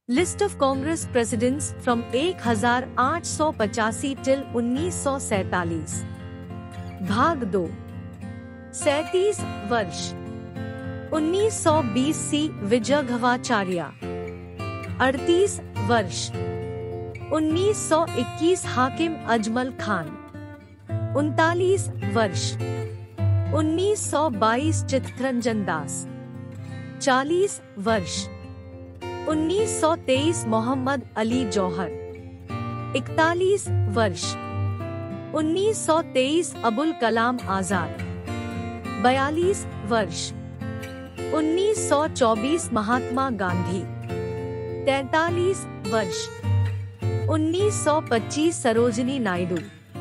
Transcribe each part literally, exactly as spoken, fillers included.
List of Congress presidents from एक हजार आठ सौ पचासी टिल उन्नीस सौ सैतालीस। भाग दो। सैतीस वर्ष उन्नीस सौ बीस सी विजयघवाचार्य। अड़तीस वर्ष उन्नीस सौ इक्कीस हाकिम अजमल खान। उनतालीस वर्ष उन्नीस सौ बाईस चित्तरंजन दास। चालीस वर्ष उन्नीस सौ तेईस मोहम्मद अली जौहर। इकतालीस वर्ष उन्नीस सौ तेईस अबुल कलाम आजाद। बयालीस वर्ष उन्नीस सौ चौबीस महात्मा गांधी। तैंतालीस वर्ष उन्नीस सौ पच्चीस सरोजिनी नायडू।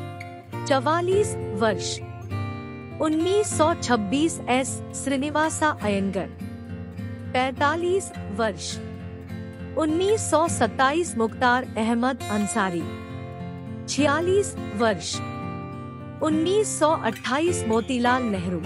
चवालीस वर्ष उन्नीस सौ छब्बीस एस श्रीनिवासा अयंगर। पैंतालीस वर्ष उन्नीस सौ सत्ताईस मुख्तार अहमद अंसारी। छियालीस वर्ष उन्नीस सौ अट्ठाईस मोतीलाल नेहरू।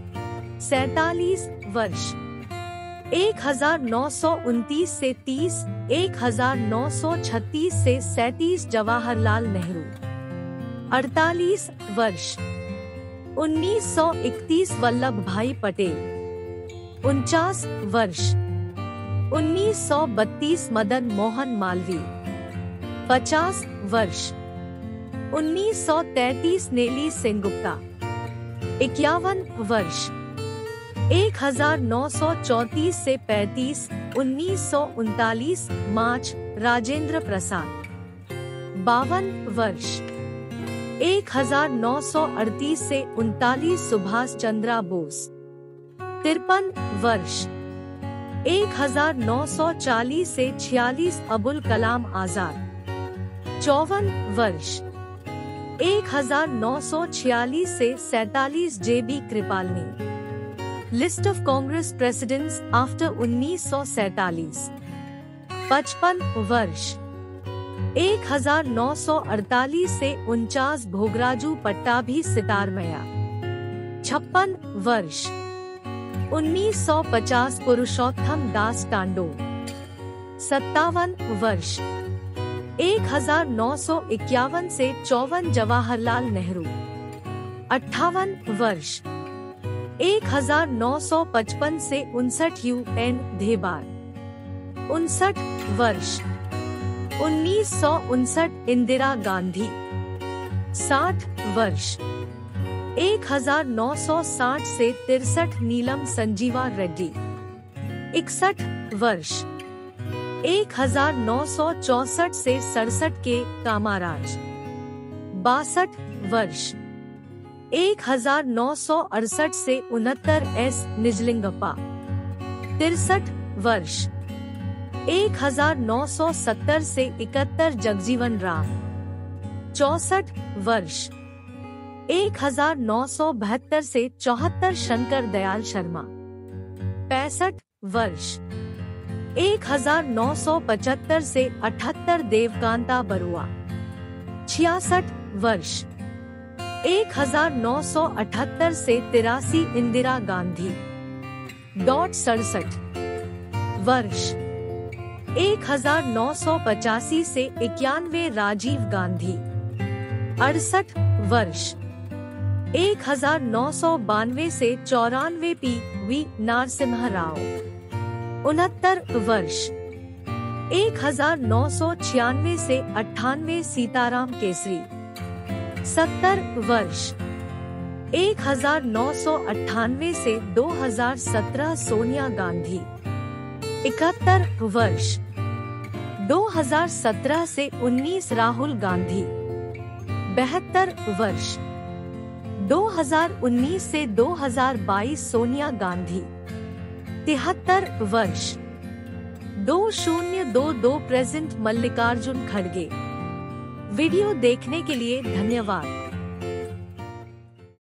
सैतालीस वर्ष एक हजार नौ सौ उनतीस से तीस, एक हजार नौ सौ छत्तीस से सैतीस जवाहरलाल नेहरू। अड़तालीस वर्ष उन्नीस सौ इकतीस वल्लभ भाई पटेल। उनचास वर्ष उन्नीस सौ बत्तीस मदन मोहन मालवीय। पचास वर्ष उन्नीस सौ तैतीस नेली सेनगुप्ता। इक्यावन वर्ष एक हजार नौ सौ चौतीस से पैंतीस, उन्नीस सौ उनतालीस मार्च राजेंद्र प्रसाद। बावन वर्ष एक हजार नौ सौ अड़तीस से उनतालीस सुभाष चंद्र बोस। तिरपन वर्ष एक हजार नौ सौ चालीस से छियालीस अबुल कलाम आजाद। चौवन वर्ष एक हजार नौ सौ छियालीस से सैतालीस J B Kripalani. List of Congress presidents after उन्नीस सौ सैतालीस। पचपन वर्ष एक हजार नौ सौ अड़तालीस से उनचास भोगराजू पट्टाभी सितारमैया। छप्पन वर्ष उन्नीस सौ पचास पुरुषोत्तम दास टांडो। सत्तावन वर्ष एक हजार नौ सौ इक्यावन से चौवन जवाहरलाल नेहरू। अट्ठावन वर्ष एक हजार नौ सौ पचपन से उनसठ यू एन धेबार। उनसठ वर्ष उन्नीस सौ उनसठ इंदिरा गांधी। साठ वर्ष एक हजार नौ सौ साठ से तिरसठ नीलम संजीवा रेड्डी। इकसठ वर्ष एक हजार नौ सौ चौसठ से सड़सठ के कामाराज। बासठ वर्ष एक हजार नौ सौ अड़सठ से उनहत्तर एस निजलिंगप्पा। तिरसठ वर्ष एक हजार नौ सौ सत्तर से इकहत्तर जगजीवन राम। चौसठ वर्ष एक हजार नौ सौ बहत्तर से चौहत्तर शंकर दयाल शर्मा। पैंसठ वर्ष एक हजार नौ सौ पचहत्तर से अठहत्तर देवकांता बरुआ। छियासठ वर्ष एक हजार नौ सौ अठहत्तर से तिरासी इंदिरा गांधी। डॉट सड़सठ वर्ष एक हजार नौ सौ पचासी से इक्यानवे राजीव गांधी। अड़सठ वर्ष एक हजार नौ सौ बानवे से चौरानवे पी वी नरसिम्हा राव। उनहत्तर वर्ष एक हजार नौ सौ छियानवे से अट्ठानवे सीताराम केसरी। सत्तर वर्ष एक हजार नौ सौ अट्ठानवे से दो हजार सत्रह सोनिया गांधी। इकहत्तर वर्ष दो हजार सत्रह से उन्नीस राहुल गांधी। बहत्तर वर्ष दो हजार उन्नीस से दो हजार बाईस सोनिया गांधी। तिहत्तर वर्ष दो शून्य दो दो प्रेजेंट मल्लिकार्जुन खड़गे। वीडियो देखने के लिए धन्यवाद।